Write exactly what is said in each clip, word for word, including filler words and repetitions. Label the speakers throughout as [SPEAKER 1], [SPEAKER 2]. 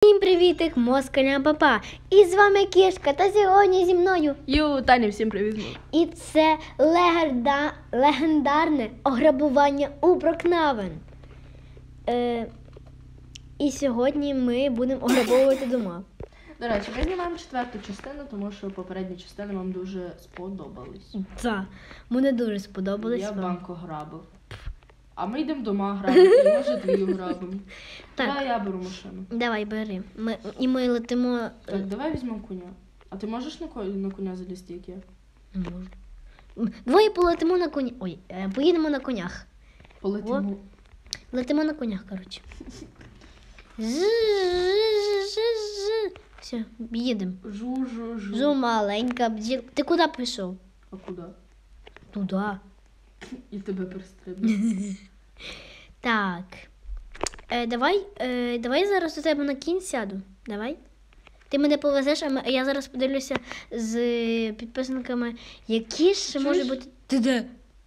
[SPEAKER 1] Всім привітик, москалям папа! І з вами Кішка, та сьогодні зі мною.
[SPEAKER 2] Йоу, Таня, всім привіт.
[SPEAKER 1] І це легенда... легендарне ограбування у Брокнавен. Е... І сьогодні ми будемо ограбовувати дома.
[SPEAKER 2] До речі, ми знімаємо четверту частину, тому що попередні частини вам дуже сподобались.
[SPEAKER 1] Так, мені дуже сподобалось.
[SPEAKER 2] Я
[SPEAKER 1] вам.
[SPEAKER 2] банк ограбив. А ми йдемо дома грабити, може дві ограбимо.
[SPEAKER 1] Так.
[SPEAKER 2] Давай я беру машину.
[SPEAKER 1] Давай, бери. Ми... І ми летимо...
[SPEAKER 2] Так, давай візьмемо коня. А ти можеш на, ко... на коня залізти, як я?
[SPEAKER 1] Можу. Двоє полетимо на коні. Ой, е, поїдемо на конях.
[SPEAKER 2] Полетимо.
[SPEAKER 1] Летимо на конях, коротше. Все, їдемо.
[SPEAKER 2] Жу-жу-жу.
[SPEAKER 1] Жу маленька бджіл. Ти куди пішов?
[SPEAKER 2] А куди?
[SPEAKER 1] Туди.
[SPEAKER 2] І тебе пристрибну.
[SPEAKER 1] Так. Е, давай, е, давай зараз у тебе на кінь сяду. Давай. Ти мене повезеш, а, ми, а я зараз подивлюся з підписниками, які ж
[SPEAKER 2] Чуєш?
[SPEAKER 1] може бути. Ти де?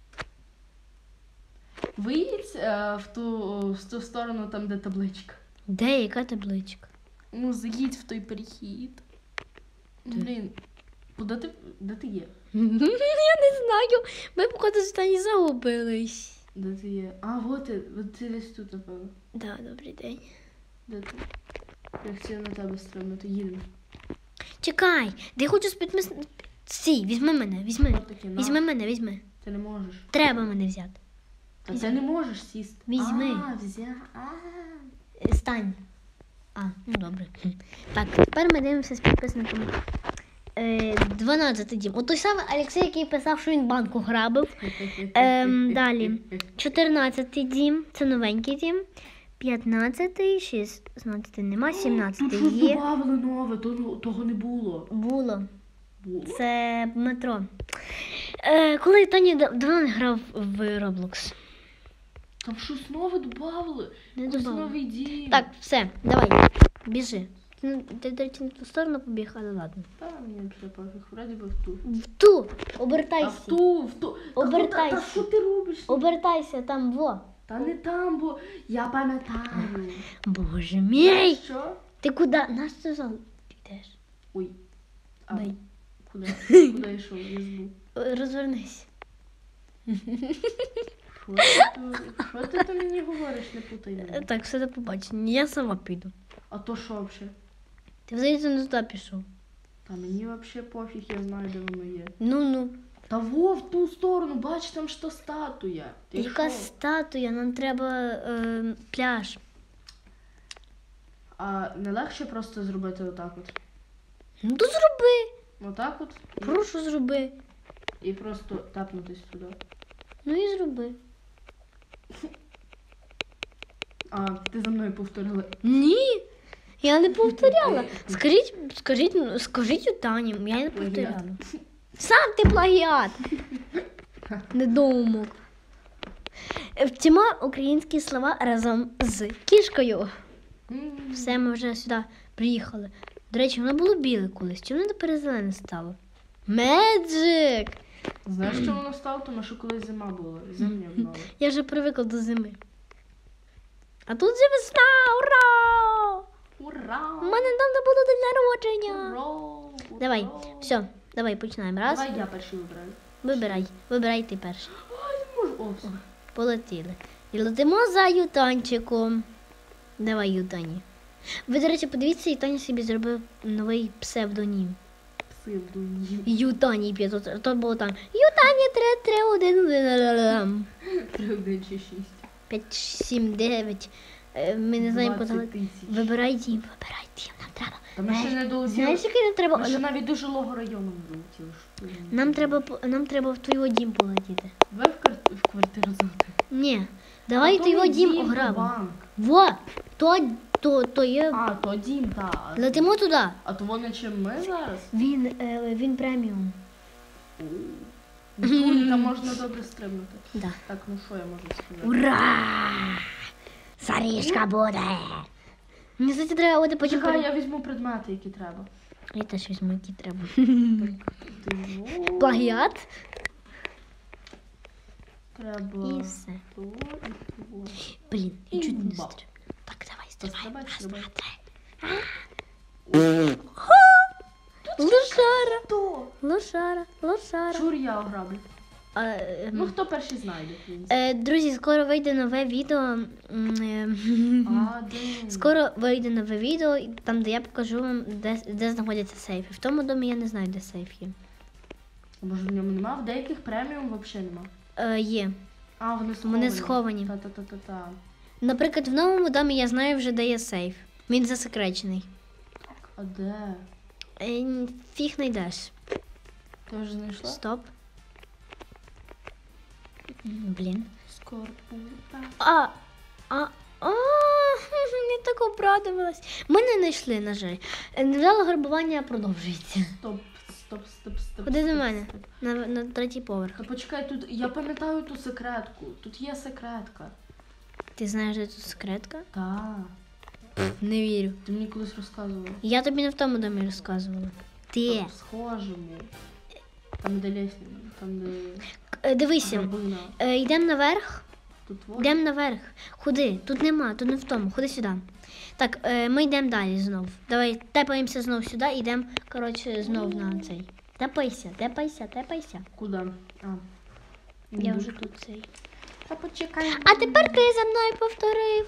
[SPEAKER 2] Виїдь е, в, ту, в ту сторону, там, де табличка.
[SPEAKER 1] Де, яка табличка?
[SPEAKER 2] Ну, заїдь в той перехід. Блін, куди ти, де ти є?
[SPEAKER 1] Я не знаю. Ми поки останні загубились.
[SPEAKER 2] Де ти є? А, вот ти, от ти десь тут, напевно.
[SPEAKER 1] Да, добрий день.
[SPEAKER 2] Де ти? Я хотіла на тебе стрибнути, їдемо.
[SPEAKER 1] Чекай, де я хочу з підписниками. Стій, візьми мене, візьми.
[SPEAKER 2] Що таке? На.
[SPEAKER 1] Візьми мене, візьми.
[SPEAKER 2] Ти не можеш.
[SPEAKER 1] Треба мене взяти.
[SPEAKER 2] Та
[SPEAKER 1] Візьми.
[SPEAKER 2] ти не можеш сісти.
[SPEAKER 1] Візьми.
[SPEAKER 2] А, взя... А.
[SPEAKER 1] Е, Стань. А, ну добре. Так, тепер ми дивимося з підписниками. Е, дванадцятий дім. От той самий Олексій, який писав, що він банку грабив. Ем, далі. чотирнадцятий дім. Це новенький дім. п'ятнадцятий, шістнадцятий нема,
[SPEAKER 2] Тут
[SPEAKER 1] сімнадцятий
[SPEAKER 2] щось
[SPEAKER 1] є.
[SPEAKER 2] добавили нове, того, того не було.
[SPEAKER 1] Було.
[SPEAKER 2] Було?
[SPEAKER 1] Це метро. Е, коли Таня дав- давно не грав в Roblox.
[SPEAKER 2] Там щось нове добавили.
[SPEAKER 1] Не
[SPEAKER 2] Ось
[SPEAKER 1] добавили.
[SPEAKER 2] новий дім.
[SPEAKER 1] Так, все, давай, біжи. Ти, ти, до речі, на ту сторону побіг, але ладно.
[SPEAKER 2] Та мені вже пофіг, вроді би в ту.
[SPEAKER 1] В ту,
[SPEAKER 2] Та
[SPEAKER 1] обертайся.
[SPEAKER 2] в ту, в ту. Та
[SPEAKER 1] Обертайся.
[SPEAKER 2] Та, та що ти робиш?
[SPEAKER 1] Обертайся, там во.
[SPEAKER 2] Та не там, бо я пам'ятаю.
[SPEAKER 1] Боже мій!
[SPEAKER 2] Що?
[SPEAKER 1] Ти куди? Наш ти зал підеш?
[SPEAKER 2] Ой. А,
[SPEAKER 1] Бей.
[SPEAKER 2] куди? Куди йшов? Я збув.
[SPEAKER 1] Е, Розвернись.
[SPEAKER 2] Що ти, що ти там мені говориш, не путай
[SPEAKER 1] Е,
[SPEAKER 2] мене.
[SPEAKER 1] Так, все до побачення. Я сама піду.
[SPEAKER 2] А то що взагалі?
[SPEAKER 1] Ти взагалі не туди пішов.
[SPEAKER 2] Та мені взагалі пофіг, я знаю, де воно є.
[SPEAKER 1] Ну-ну.
[SPEAKER 2] Та во, в ту сторону, бач, там що статуя. Ти
[SPEAKER 1] Яка
[SPEAKER 2] що?
[SPEAKER 1] статуя? Нам треба е, пляж.
[SPEAKER 2] А не легше просто зробити отак от?
[SPEAKER 1] Ну то зроби.
[SPEAKER 2] Отак от? І,
[SPEAKER 1] Прошу, зроби.
[SPEAKER 2] і просто тапнутись туди.
[SPEAKER 1] Ну і зроби.
[SPEAKER 2] А, ти за мною повторила.
[SPEAKER 1] Ні, я не повторяла. Скажіть, скажіть, ну, скажіть у Тані, я не повторяла. Сам ти плагіат. Недоумок. Вчимо українські слова разом з кішкою.
[SPEAKER 2] М.
[SPEAKER 1] Все, ми вже сюди приїхали. До речі, воно було біле колись. Чому воно тепер зелене стало? Меджик!
[SPEAKER 2] Знаєш, що воно стало? Тому що колись зима була. Зимня вдала.
[SPEAKER 1] Я вже привикла до зими. А тут же весна! Ура!
[SPEAKER 2] Ура!
[SPEAKER 1] У мене недавно було день народження.
[SPEAKER 2] Ура! Ура!
[SPEAKER 1] Давай, все, давай починаємо. Раз.
[SPEAKER 2] Давай я перший вибираю.
[SPEAKER 1] Вибирай, вибирай ти перший.
[SPEAKER 2] Ой, не можу. О, все.
[SPEAKER 1] Полетіли. І летимо за Ютанчиком. Давай, Ютані. Ви, до речі, подивіться, Ютані собі зробив новий псевдонім.
[SPEAKER 2] Псевдонім.
[SPEAKER 1] Ютані п'ятсот. То було там Ютані три три один один
[SPEAKER 2] Три, один чи шість.
[SPEAKER 1] п'ять сім дев'ять. Е, Ми не знаємо, куди.
[SPEAKER 2] двадцять
[SPEAKER 1] летіти.
[SPEAKER 2] тисяч.
[SPEAKER 1] Вибирай дім, вибирай дім. Нам треба.
[SPEAKER 2] Та ми ще не долетіли.
[SPEAKER 1] Знаєш, який нам треба?
[SPEAKER 2] Ми ще навіть до жилого району не долетіли. Що ти
[SPEAKER 1] Нам
[SPEAKER 2] мені
[SPEAKER 1] треба, по- нам треба в твій дім полетіти.
[SPEAKER 2] Давай в, квар- в квартиру завтра.
[SPEAKER 1] Ні, давай
[SPEAKER 2] А
[SPEAKER 1] в
[SPEAKER 2] то
[SPEAKER 1] твій
[SPEAKER 2] не
[SPEAKER 1] дім
[SPEAKER 2] то
[SPEAKER 1] ограбимо.
[SPEAKER 2] банк.
[SPEAKER 1] Во, то, то, то є.
[SPEAKER 2] А, то дім, так.
[SPEAKER 1] Летимо туди.
[SPEAKER 2] А то вони чим ми зараз?
[SPEAKER 1] Він, е, він преміум.
[SPEAKER 2] Тут там можна добре стрибнути.
[SPEAKER 1] Да.
[SPEAKER 2] Так, ну що я можу сказати?
[SPEAKER 1] Ура! Сарішка буде! Мені здається, треба буде потім.
[SPEAKER 2] Чекай,
[SPEAKER 1] пере-
[SPEAKER 2] я візьму предмети, які треба.
[SPEAKER 1] Я теж візьму, які треба.
[SPEAKER 2] Ти, ну,
[SPEAKER 1] Плагіат.
[SPEAKER 2] Треба
[SPEAKER 1] І все.
[SPEAKER 2] то, і то.
[SPEAKER 1] Блін, я
[SPEAKER 2] І
[SPEAKER 1] чуть не
[SPEAKER 2] баб.
[SPEAKER 1] стрибну. Так, давай, стрибай.
[SPEAKER 2] Стрибай,
[SPEAKER 1] Раз,
[SPEAKER 2] стрибай.
[SPEAKER 1] два, три. Лошара, лошара.
[SPEAKER 2] Шур я ограблю.
[SPEAKER 1] А, е,
[SPEAKER 2] Ну, хто перший знайде, в принципі.
[SPEAKER 1] е, друзі, скоро вийде нове відео. м, е,
[SPEAKER 2] А, де?
[SPEAKER 1] Скоро вийде нове відео, і там, де я покажу вам, де, де знаходяться сейфи. В тому домі я не знаю, де сейф є.
[SPEAKER 2] Може, в ньому нема? В деяких преміум взагалі нема.
[SPEAKER 1] Е, є.
[SPEAKER 2] А, вони сховані.
[SPEAKER 1] Вони сховані.
[SPEAKER 2] Та-та-та-та-та.
[SPEAKER 1] Наприклад, в новому домі я знаю вже, де є сейф. Він засекречений.
[SPEAKER 2] А де?
[SPEAKER 1] Е, Фіг знайдеш.
[SPEAKER 2] Ти вже знайшла?
[SPEAKER 1] Стоп. М, Блін.
[SPEAKER 2] Скорпута.
[SPEAKER 1] А, а, а, я так обрадувалась. Ми не знайшли, на жаль. Е, Невдале грабування продовжується.
[SPEAKER 2] Стоп, стоп, стоп, стоп.
[SPEAKER 1] Ходи
[SPEAKER 2] стоп,
[SPEAKER 1] до мене.
[SPEAKER 2] стоп.
[SPEAKER 1] На, на третій поверх.
[SPEAKER 2] Та почекай, тут я пам'ятаю ту секретку. Тут є секретка.
[SPEAKER 1] Ти знаєш, де тут секретка?
[SPEAKER 2] Та.
[SPEAKER 1] Не вірю.
[SPEAKER 2] Ти мені колись розказувала.
[SPEAKER 1] Я тобі не в тому домі розказувала. Ти.
[SPEAKER 2] Там схожому. Там де лісня, там де
[SPEAKER 1] Е, Дивися,
[SPEAKER 2] драбина.
[SPEAKER 1] е, йдемо наверх.
[SPEAKER 2] Тут вот.
[SPEAKER 1] Йдемо наверх. Ходи, тут нема, тут не в тому. Ходи сюди. Так, е, ми йдемо далі знов. Давай тепаємося знов сюди і йдемо, коротше, знов на цей. Тепайся, тепайся, тепайся.
[SPEAKER 2] Куди? А.
[SPEAKER 1] Я
[SPEAKER 2] Йду.
[SPEAKER 1] вже тут цей.
[SPEAKER 2] Та почекай.
[SPEAKER 1] А тепер ти за мною повторив.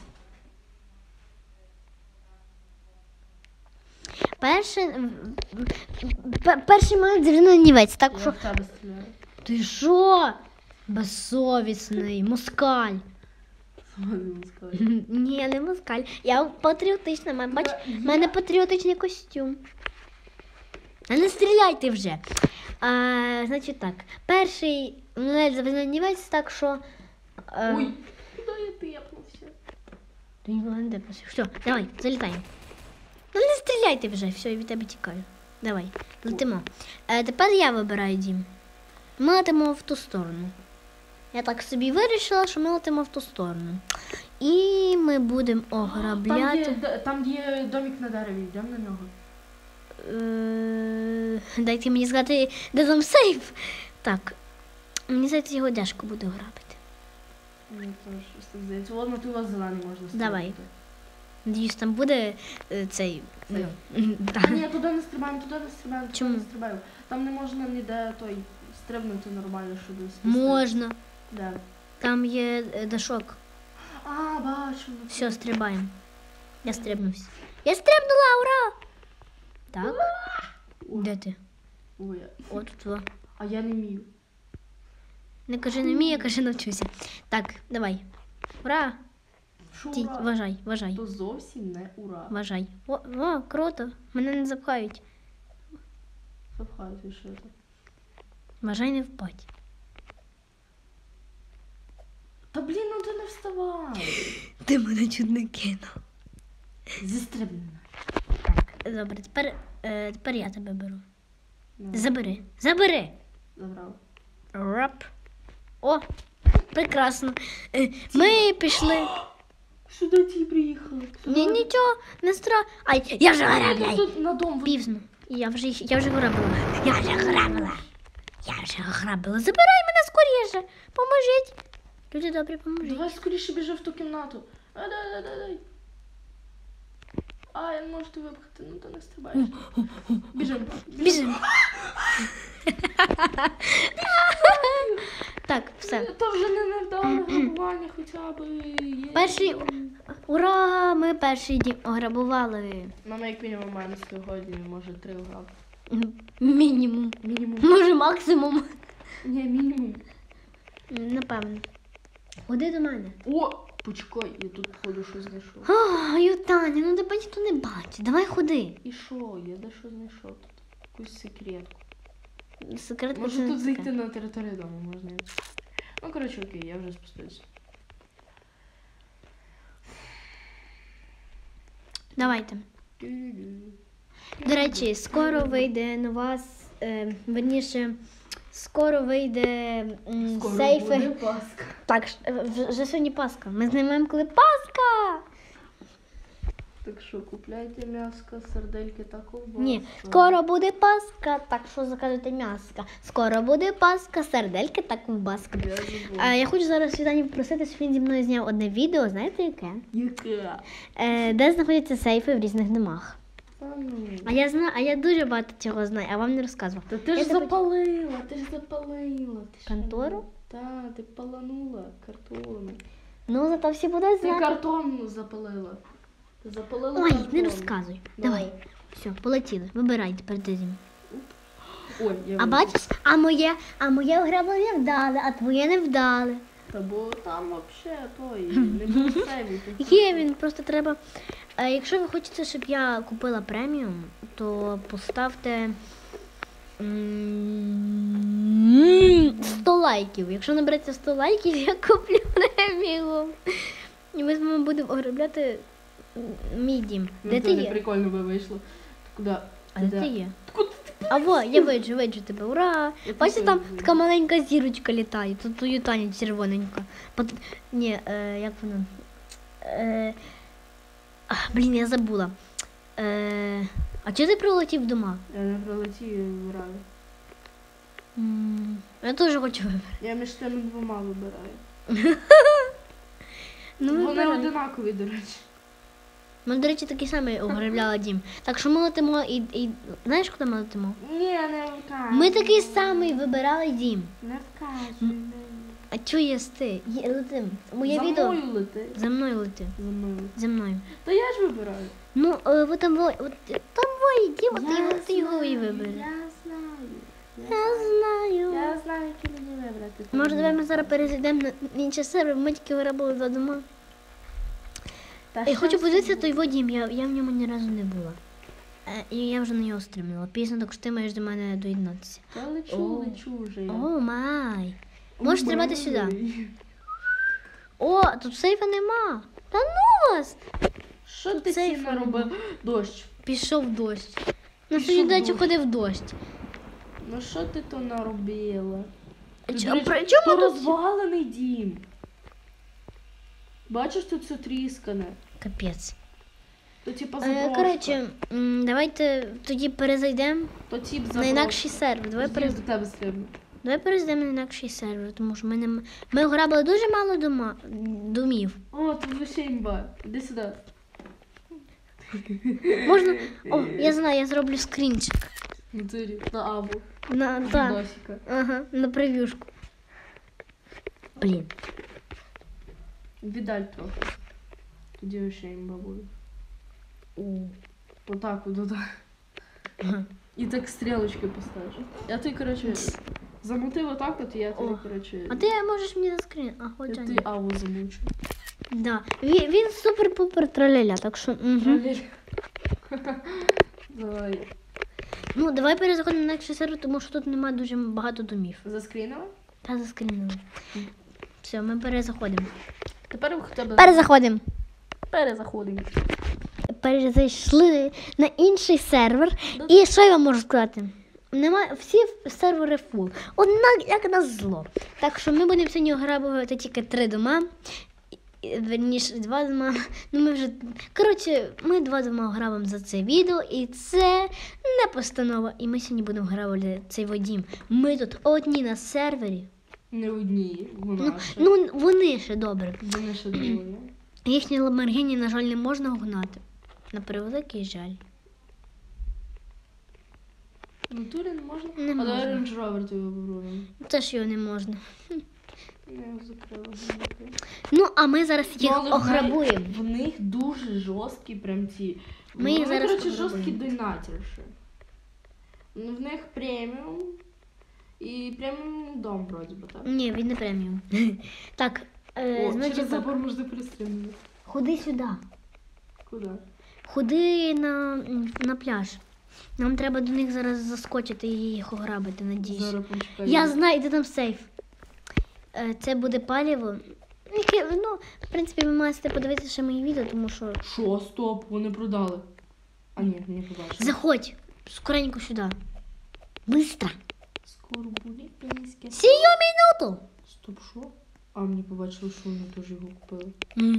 [SPEAKER 1] Перший, п- перший момент завжди нанівець, так
[SPEAKER 2] Я
[SPEAKER 1] що...
[SPEAKER 2] в тебе стріляю.
[SPEAKER 1] Ти що? Безсовісний, москаль.
[SPEAKER 2] Згоден сказати.
[SPEAKER 1] Ні, не москаль. Я патріотична, ма- бач, в мене патріотичний костюм. А не стріляйте вже. А, значить так, перший момент завжди нанівець, так що... е,
[SPEAKER 2] Ой, куди я тепнувся?
[SPEAKER 1] Ти ніколи не депнувся. Все, давай, залітаємо. Ну не стріляйте вже, все, я від тебе тікаю. Давай, летимо. Е, тепер я вибираю дім. Ми летимо в ту сторону. Я так собі вирішила, що ми летимо в ту сторону. І ми будемо
[SPEAKER 2] Там є,
[SPEAKER 1] ограбляти.
[SPEAKER 2] д- там є домик на дереві, йдемо на нього.
[SPEAKER 1] Е, Дайте мені сказати, де там сейф. Так, мені здається, його тяжко буде ограбити.
[SPEAKER 2] Мені теж щось так здається. Ладно, тут у вас зелений можна стріляти.
[SPEAKER 1] Давай. Надіюсь, там буде е, цей.
[SPEAKER 2] Сейф.
[SPEAKER 1] Ну,
[SPEAKER 2] А
[SPEAKER 1] так.
[SPEAKER 2] ні, туди не стрибаємо, туди не стрибаємо, туди
[SPEAKER 1] Чому?
[SPEAKER 2] не стрибаємо. Там не можна ніде той стрибнути нормально, щоб спустити.
[SPEAKER 1] Можна.
[SPEAKER 2] Де?
[SPEAKER 1] Там є е, дашок.
[SPEAKER 2] А, бачу. ну,
[SPEAKER 1] Все, стрибаємо. Я стрибнувся. Я стрибнула, ура! Так.
[SPEAKER 2] Ой,
[SPEAKER 1] Де ти?
[SPEAKER 2] ой,
[SPEAKER 1] О, тут. Во.
[SPEAKER 2] а я не вмію.
[SPEAKER 1] Не кажи не вмію, кажи навчуся. Так, давай. Ура!
[SPEAKER 2] Що,
[SPEAKER 1] Ті,
[SPEAKER 2] ура?
[SPEAKER 1] вважай, вважай.
[SPEAKER 2] То зовсім не ура.
[SPEAKER 1] Вважай. О, о, круто. Мене не запхають.
[SPEAKER 2] Запхайте, що це.
[SPEAKER 1] Вважай, не впадь.
[SPEAKER 2] Та блін, ну ти не вставай.
[SPEAKER 1] Ти мене чуть не кинув.
[SPEAKER 2] Зістрибнена.
[SPEAKER 1] Так, добре, тепер, е, тепер я тебе беру.
[SPEAKER 2] Ну,
[SPEAKER 1] Забери. Забери.
[SPEAKER 2] забрав.
[SPEAKER 1] Рап. О, прекрасно. Е, Ми пішли.
[SPEAKER 2] Сюди ті приїхали.
[SPEAKER 1] Ні, нічого, не стра. Ай, я вже грабляю.
[SPEAKER 2] Тут на дом. ви-
[SPEAKER 1] Пізно. Я вже, я вже грабила. Я вже грабила. Я вже грабила. Забирай мене скоріше. Поможіть. Люди добрі, поможіть.
[SPEAKER 2] Давай скоріше біжи в ту кімнату. А, дай, дай, дай, дай. А, я не можу тебе випхати, ну то не стрибаєш. Біжим.
[SPEAKER 1] Біжимо. Так, все.
[SPEAKER 2] То вже не невдале грабування хоча б є.
[SPEAKER 1] Перший. Ура! Ми перший дім ограбували.
[SPEAKER 2] Нам як мінімум маємо сьогодні, може три граб.
[SPEAKER 1] Мінімум.
[SPEAKER 2] Мінімум.
[SPEAKER 1] Може, максимум.
[SPEAKER 2] Ні, мінімум.
[SPEAKER 1] Напевно. Ходи до мене.
[SPEAKER 2] О, почекай, я тут походу щось знайшов.
[SPEAKER 1] О, Ютаня, ну тебе ніхто не бачить. Давай ходи.
[SPEAKER 2] І що? Я дещо знайшов тут. Якусь секретку.
[SPEAKER 1] Секрет
[SPEAKER 2] Може
[SPEAKER 1] це не
[SPEAKER 2] тут зайти
[SPEAKER 1] секрет.
[SPEAKER 2] на територію дому, можна. і- Ну, коротше, окей, я вже спустився.
[SPEAKER 1] Давайте. До речі, скоро вийде нова, с- е, верніше, скоро вийде м,
[SPEAKER 2] Скоро
[SPEAKER 1] сейфи.
[SPEAKER 2] буде Пасха.
[SPEAKER 1] Так, ж- е, вже вже сьогодні Пасха. Ми знімаємо, коли Пасха.
[SPEAKER 2] Так що, купляйте м'яско, сердельки та ковбасу.
[SPEAKER 1] Ні, скоро буде Пасха, так що заказуйте м'яско. Скоро буде Пасха, сердельки та ковбаска.
[SPEAKER 2] Я забув.
[SPEAKER 1] А я хочу зараз Світані попросити, щоб він зі мною зняв одне відео, знаєте яке?
[SPEAKER 2] Яке?
[SPEAKER 1] Е, де знаходяться сейфи в різних домах.
[SPEAKER 2] Та ну.
[SPEAKER 1] А я знаю, а я дуже багато цього знаю, а вам не розказувала.
[SPEAKER 2] Та ти
[SPEAKER 1] Я
[SPEAKER 2] ж
[SPEAKER 1] тебе-
[SPEAKER 2] запалила, ти ж запалила. Ти що?
[SPEAKER 1] Контору?
[SPEAKER 2] Та, ти паланула картон.
[SPEAKER 1] Ну, зато всі будуть
[SPEAKER 2] Ти
[SPEAKER 1] знати.
[SPEAKER 2] картон запалила. Ти запалила
[SPEAKER 1] Ой,
[SPEAKER 2] картон.
[SPEAKER 1] не розказуй. Давай.
[SPEAKER 2] Давай.
[SPEAKER 1] Все, полетіли. Вибирайте перед тим.
[SPEAKER 2] Ой, я
[SPEAKER 1] А
[SPEAKER 2] вибачу.
[SPEAKER 1] бачиш, а моє, а моє ограблення вдали, а твоє не вдали.
[SPEAKER 2] Та бо там вообще той, не було сейву. ти
[SPEAKER 1] Є він, просто треба. Е, якщо ви хочете, щоб я купила преміум, то поставте м, сто лайків. Якщо набереться сто лайків, я куплю преміум. І ми з вами будемо ограбляти м, мій дім.
[SPEAKER 2] Ну,
[SPEAKER 1] Де
[SPEAKER 2] це
[SPEAKER 1] ти
[SPEAKER 2] не
[SPEAKER 1] є?
[SPEAKER 2] прикольно би вийшло. Куди?
[SPEAKER 1] А де ти є?
[SPEAKER 2] Куди ти?
[SPEAKER 1] А во, я виджу, виджу тебе, ура!
[SPEAKER 2] Я
[SPEAKER 1] Бачите,
[SPEAKER 2] теж
[SPEAKER 1] там
[SPEAKER 2] виджу.
[SPEAKER 1] така маленька зірочка літає, тут твою Таня червоненька. Пот... Ні, е, як вона? Е... А, блін, я забула. Е... А чого ти прилетів дома?
[SPEAKER 2] Я не прилетів, я вибираю.
[SPEAKER 1] М, Я теж хочу вибрати.
[SPEAKER 2] Я між тими двома вибираю.
[SPEAKER 1] Ну,
[SPEAKER 2] Вони
[SPEAKER 1] вибирай.
[SPEAKER 2] одинакові, до речі.
[SPEAKER 1] Ми, до речі, такий самий ограбляла дім. Так що ми летимо і, і... Знаєш, куди ми летимо?
[SPEAKER 2] Ні, не вказуй.
[SPEAKER 1] Ми такий самий вибирали дім.
[SPEAKER 2] Не вказуй.
[SPEAKER 1] А чого є ти? Є, летим. Моє
[SPEAKER 2] За
[SPEAKER 1] відео.
[SPEAKER 2] мною лети.
[SPEAKER 1] За мною лети.
[SPEAKER 2] За мною.
[SPEAKER 1] За мною.
[SPEAKER 2] Та я ж вибираю.
[SPEAKER 1] Ну, е, ви там во- от, там воє дім, от і от ти його і вибери.
[SPEAKER 2] Я знаю.
[SPEAKER 1] Я знаю.
[SPEAKER 2] Я знаю, які мені вибрати.
[SPEAKER 1] Може, давай ми зараз перейдемо на інший сервер, ми тільки виробили два дома.
[SPEAKER 2] Та
[SPEAKER 1] Я
[SPEAKER 2] що
[SPEAKER 1] хочу подивитися
[SPEAKER 2] собі?
[SPEAKER 1] той во дім, я, я в ньому ні разу не була. Е, і я вже на нього стрімила. Пізно, так що ти маєш до мене доєднатися.
[SPEAKER 2] Та лечу,
[SPEAKER 1] О.
[SPEAKER 2] лечу вже. я.
[SPEAKER 1] О, май. Можеш тримати
[SPEAKER 2] Май.
[SPEAKER 1] сюди. О, тут сейфа нема. Та ну вас!
[SPEAKER 2] Що
[SPEAKER 1] Тут
[SPEAKER 2] ти
[SPEAKER 1] сейфу
[SPEAKER 2] сильно робив? Дощ.
[SPEAKER 1] Пішов дощ. На
[SPEAKER 2] Пішов
[SPEAKER 1] свою дачу
[SPEAKER 2] дощ.
[SPEAKER 1] ходив дощ.
[SPEAKER 2] Ну що ти то наробила?
[SPEAKER 1] А
[SPEAKER 2] Ти,
[SPEAKER 1] чо-
[SPEAKER 2] до речі,
[SPEAKER 1] при чому
[SPEAKER 2] то
[SPEAKER 1] тут-
[SPEAKER 2] розвалений дім. Бачиш, тут все тріскане.
[SPEAKER 1] Капець.
[SPEAKER 2] То типа
[SPEAKER 1] Е,
[SPEAKER 2] заброшка.
[SPEAKER 1] коротше, м, давайте тоді перезайдемо
[SPEAKER 2] То тип
[SPEAKER 1] на
[SPEAKER 2] заброшка.
[SPEAKER 1] інакший сервер. Давай,
[SPEAKER 2] Тоді
[SPEAKER 1] перез...
[SPEAKER 2] до тебе стрибну.
[SPEAKER 1] Давай перейдемо на інакший сервер, тому що ми, не... м- ми ограбили дуже мало дома... домів.
[SPEAKER 2] О, тут вообще імба. Іди сюди.
[SPEAKER 1] Можна. О, я знаю, я зроблю скрінчик.
[SPEAKER 2] Натурі. На абу.
[SPEAKER 1] На, та.
[SPEAKER 2] Досіка.
[SPEAKER 1] Ага, на прев'юшку. Блін.
[SPEAKER 2] Віддаль трохи. Тоді вообще імба буде.
[SPEAKER 1] У.
[SPEAKER 2] Отак от, отак.
[SPEAKER 1] Ага.
[SPEAKER 2] І так стрілочки поставиш. Я ти, коротше, замотив отак от, і я тобі,
[SPEAKER 1] О.
[SPEAKER 2] коротше,
[SPEAKER 1] А ти можеш мені заскрін. А,
[SPEAKER 2] я
[SPEAKER 1] хоча
[SPEAKER 2] ти
[SPEAKER 1] ні.
[SPEAKER 2] аву замучу.
[SPEAKER 1] Да. Він, він супер-пупер траляля, так що. Угу.
[SPEAKER 2] Давай.
[SPEAKER 1] Ну, давай перезаходимо на інакший сервер, тому що тут немає дуже багато домів.
[SPEAKER 2] Заскрінила?
[SPEAKER 1] Та заскрінили. Все, ми перезаходимо.
[SPEAKER 2] Тепер в тебе
[SPEAKER 1] Перезаходимо.
[SPEAKER 2] перезаходимо.
[SPEAKER 1] Перезайшли на інший сервер. І що я вам можу сказати? Немає, всі сервери фул. Однак, як на зло. Так що ми будемо сьогодні ограбувати тільки три дома. І- Верніше, два дома. Ну, ми вже... Коротше, ми два дома ограбимо за це відео. І це не постанова. І ми сьогодні будемо ограбувати цей водім. Ми тут одні на сервері.
[SPEAKER 2] Не одні,
[SPEAKER 1] Ну,
[SPEAKER 2] вона ще.
[SPEAKER 1] ну вони ще добре.
[SPEAKER 2] Вони ще двоє.
[SPEAKER 1] Їхні Ламборгіні, на жаль, не можна гнати. На превеликий жаль.
[SPEAKER 2] Ну, турі не можна.
[SPEAKER 1] Не
[SPEAKER 2] А
[SPEAKER 1] можна.
[SPEAKER 2] давай Range Rover тобі попробуємо.
[SPEAKER 1] Теж його не можна.
[SPEAKER 2] Я його закрила. закрила.
[SPEAKER 1] Ну, а ми зараз їх
[SPEAKER 2] Ну, але в
[SPEAKER 1] ограбуємо.
[SPEAKER 2] них- В них дуже жорсткі прям ці.
[SPEAKER 1] Ми їх
[SPEAKER 2] Вони,
[SPEAKER 1] зараз
[SPEAKER 2] коротше,
[SPEAKER 1] ограбуємо.
[SPEAKER 2] жорсткі донатерші. Ну, в них преміум. І преміум дом, вроді би, так?
[SPEAKER 1] Ні, він не преміум. Так, е,
[SPEAKER 2] О,
[SPEAKER 1] значить,
[SPEAKER 2] через
[SPEAKER 1] так,
[SPEAKER 2] забор можна перестрибнути.
[SPEAKER 1] ходи сюди.
[SPEAKER 2] Куди?
[SPEAKER 1] Ходи на, на пляж. Нам треба до них зараз заскочити і їх ограбити, надіюсь.
[SPEAKER 2] Зараз почекай.
[SPEAKER 1] Я знаю, де там сейф. Е, це буде паліво. Яке, ну, в принципі, ви маєте подивитися ще мої відео, тому що.
[SPEAKER 2] Що? Стоп, вони продали. А ні, не побачили.
[SPEAKER 1] Заходь, скоренько сюди. Быстро.
[SPEAKER 2] Скоро буде пенське.
[SPEAKER 1] Сію минуту.
[SPEAKER 2] Стоп, що? А мені побачили, що вони теж його купили.
[SPEAKER 1] М.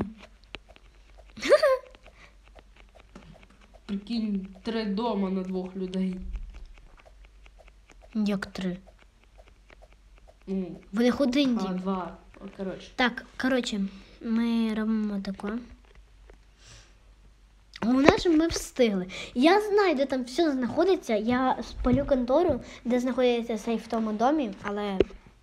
[SPEAKER 2] Прикинь, три дома на двох людей.
[SPEAKER 1] Як три.
[SPEAKER 2] Ну,
[SPEAKER 1] В них один
[SPEAKER 2] а
[SPEAKER 1] дім.
[SPEAKER 2] два. О, коротше.
[SPEAKER 1] Так, коротше, ми робимо таке. Головне, щоб ми встигли. Я знаю, де там все знаходиться. Я спалю контору, де знаходиться сейф в тому домі, але.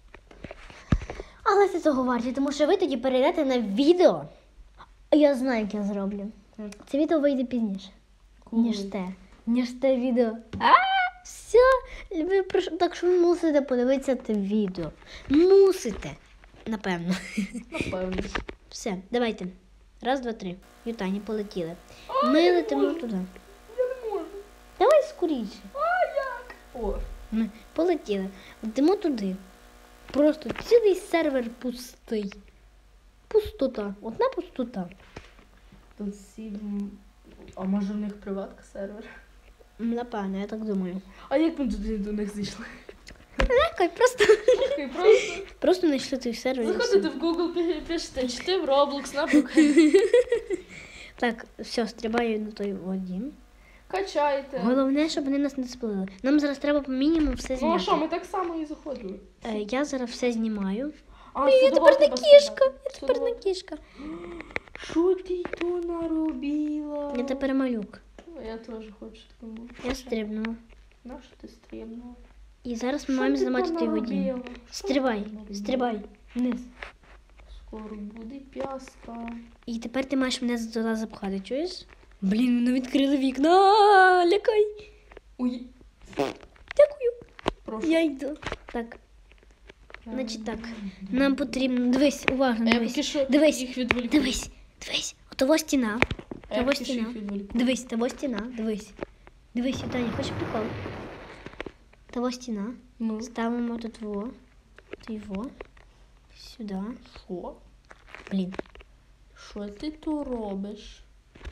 [SPEAKER 1] Але це того варті, тому що ви тоді перейдете на відео. А я знаю, як я зроблю. Це відео вийде пізніше,
[SPEAKER 2] Коли?
[SPEAKER 1] ніж те. Ніж те відео. А, все. Ви прош- Так що ви мусите подивитися те відео. Мусите. Напевно.
[SPEAKER 2] Напевно.
[SPEAKER 1] Все, давайте. Раз, два, три. Ютані полетіли. Ми летимо туди.
[SPEAKER 2] Я не можу.
[SPEAKER 1] Давай скоріше.
[SPEAKER 2] А як? О,
[SPEAKER 1] Ми полетіли. Летимо туди. Просто цілий сервер пустий. Пустота. Одна пустота.
[SPEAKER 2] тут всі... м, А може в них приватка сервер?
[SPEAKER 1] М, Напевно, я так думаю.
[SPEAKER 2] А як ми туди до них зійшли?
[SPEAKER 1] Легко, просто,
[SPEAKER 2] Окей, просто
[SPEAKER 1] просто знайшли той сервер. і все.
[SPEAKER 2] заходите в Google, пи- пишете, чи ти в Roblox, наприклад.
[SPEAKER 1] Так, все, стрибаю на той водім.
[SPEAKER 2] Качайте.
[SPEAKER 1] Головне, щоб вони нас не сплили. Нам зараз треба по мінімуму все
[SPEAKER 2] Ну а
[SPEAKER 1] зняти.
[SPEAKER 2] що, ми так само і заходили.
[SPEAKER 1] Е, я зараз все знімаю.
[SPEAKER 2] А,
[SPEAKER 1] Ой, я
[SPEAKER 2] сюди
[SPEAKER 1] тепер не
[SPEAKER 2] треба
[SPEAKER 1] кішка.
[SPEAKER 2] стрибати.
[SPEAKER 1] Я тепер не
[SPEAKER 2] Сюди.
[SPEAKER 1] кішка.
[SPEAKER 2] Що ти то наробила?
[SPEAKER 1] Я тепер малюк.
[SPEAKER 2] Я теж хочу такому.
[SPEAKER 1] Я стрибнула.
[SPEAKER 2] На що ти стрибнула?
[SPEAKER 1] І зараз ми
[SPEAKER 2] Що
[SPEAKER 1] маємо
[SPEAKER 2] ти
[SPEAKER 1] зламати
[SPEAKER 2] то
[SPEAKER 1] той водій.
[SPEAKER 2] наробила? Що
[SPEAKER 1] Стрибай,
[SPEAKER 2] ти наробила?
[SPEAKER 1] стрибай. Вниз.
[SPEAKER 2] Скоро буде п'яска.
[SPEAKER 1] І тепер ти маєш мене туди запхати, чуєш? Блін, вони відкрили вікна. Лякай.
[SPEAKER 2] Ой,
[SPEAKER 1] Дякую.
[SPEAKER 2] прошу.
[SPEAKER 1] Я йду. Так, значить так. Нам потрібно. Дивись, уважно,
[SPEAKER 2] А я
[SPEAKER 1] дивись.
[SPEAKER 2] поки що
[SPEAKER 1] Дивись,
[SPEAKER 2] їх відволіку.
[SPEAKER 1] Дивись, дивись. Отого стіна.
[SPEAKER 2] А я
[SPEAKER 1] Того
[SPEAKER 2] поки що
[SPEAKER 1] стіна.
[SPEAKER 2] їх відволіку.
[SPEAKER 1] Дивись, того стіна, дивись. Дивись, Таня, хочеш прикол? Того стіна.
[SPEAKER 2] Ну,
[SPEAKER 1] Ставимо тут во. Тут во. Сюди.
[SPEAKER 2] що?
[SPEAKER 1] Блін.
[SPEAKER 2] Що ти то робиш?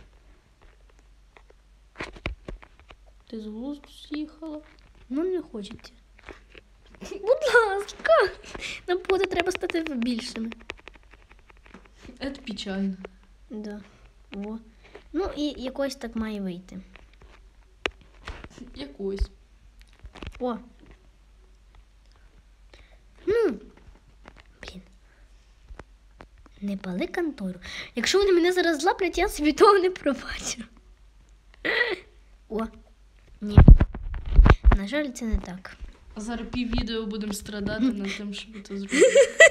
[SPEAKER 2] Ти з глузду з'їхала?
[SPEAKER 1] Ну не хочеться. Будь ласка. Нам буде треба стати більшими.
[SPEAKER 2] Це печально.
[SPEAKER 1] Да. Во. Ну і якось так має вийти.
[SPEAKER 2] Якось.
[SPEAKER 1] О. Ну. Блін. Не пали контору. Якщо вони мене зараз злаплять, я собі того не пробачу. О. Ні. На жаль, це не так.
[SPEAKER 2] А зараз пів відео будемо страдати над тим, щоб це зробити.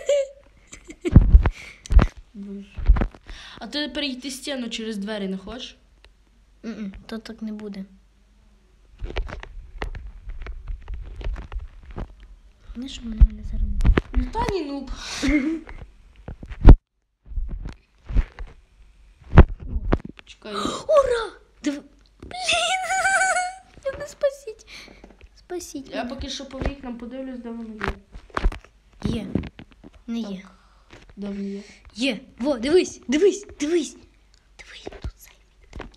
[SPEAKER 2] Боже. А ти перейти стіну через двері не хочеш?
[SPEAKER 1] М-м, то так не буде. Не що мене мене зараз.
[SPEAKER 2] Ну та ні, ну. Чекай.
[SPEAKER 1] Ура! Див... Блін! Мене спасіть. Спасіть.
[SPEAKER 2] Я
[SPEAKER 1] мене.
[SPEAKER 2] поки що по вікнам подивлюсь, де воно є.
[SPEAKER 1] Є. Не є.
[SPEAKER 2] Де воно є?
[SPEAKER 1] Є. Во, дивись, дивись, дивись. Дивись, тут зайвий.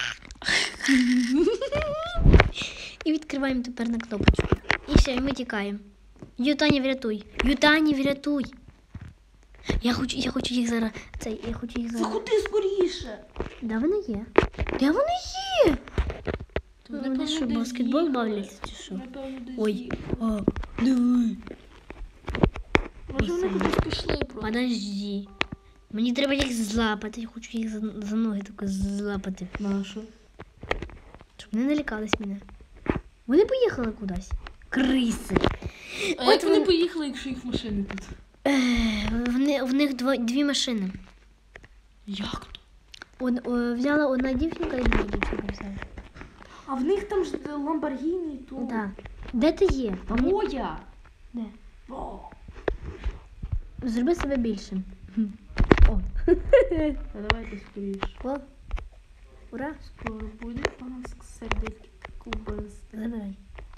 [SPEAKER 1] І відкриваємо тепер на кнопочку. І все, і ми тікаємо. Ютані, врятуй. Ютані, врятуй. Я хочу, я хочу їх зараз. Цей, я хочу їх зараз.
[SPEAKER 2] Заходи скоріше!
[SPEAKER 1] Де вони є? Де вони є? Вони що,
[SPEAKER 2] десь
[SPEAKER 1] баскетбол
[SPEAKER 2] їхали.
[SPEAKER 1] бавляться чи що?
[SPEAKER 2] Напевно, десь
[SPEAKER 1] Ой.
[SPEAKER 2] їхали.
[SPEAKER 1] О, диви.
[SPEAKER 2] Може вони
[SPEAKER 1] Ой,
[SPEAKER 2] кудись пішли просто.
[SPEAKER 1] Подожди. Мені треба їх злапати. Я хочу їх за, за ноги тако злапати.
[SPEAKER 2] На що?
[SPEAKER 1] Щоб вони не лякались мене. Вони поїхали кудись. Криси.
[SPEAKER 2] А
[SPEAKER 1] От
[SPEAKER 2] як вони
[SPEAKER 1] вони-
[SPEAKER 2] поїхали, якщо їх машини тут?
[SPEAKER 1] Ех, в, не- в них дво, дві машини.
[SPEAKER 2] Як то?
[SPEAKER 1] Од, о, взяла одна дівчинка і друга дівчинка взяла.
[SPEAKER 2] А в них там ж Ламборгіні і то.
[SPEAKER 1] Да. Де ти є? Мені-
[SPEAKER 2] Моя!
[SPEAKER 1] Де?
[SPEAKER 2] О!
[SPEAKER 1] Зроби себе більшим. Хм. О.
[SPEAKER 2] А давайте скоріше.
[SPEAKER 1] О. Ура.
[SPEAKER 2] Скоро буде паск сердечки кубас.
[SPEAKER 1] Забирай.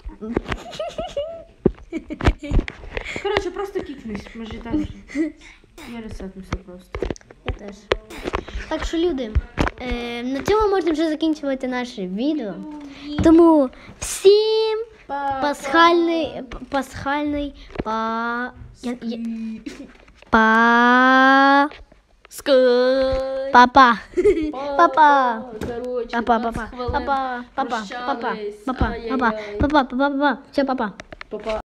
[SPEAKER 2] Коротше, просто кікнись, може там же. Я ресетнуся просто.
[SPEAKER 1] Я теж. Так що, люди, е, на цьому можна вже закінчувати наше відео. Тому всім пасхальний, п- пасхальний, па... Я, я, па...
[SPEAKER 2] Скай!
[SPEAKER 1] Папа. Папа.
[SPEAKER 2] Короче,
[SPEAKER 1] Папа,
[SPEAKER 2] двадцять
[SPEAKER 1] папа,
[SPEAKER 2] хвилин
[SPEAKER 1] папа, папа, папа,
[SPEAKER 2] прощались.
[SPEAKER 1] папа, папа,
[SPEAKER 2] Ай-яй-яй.
[SPEAKER 1] папа, папа, папа, все, папа.
[SPEAKER 2] Папа.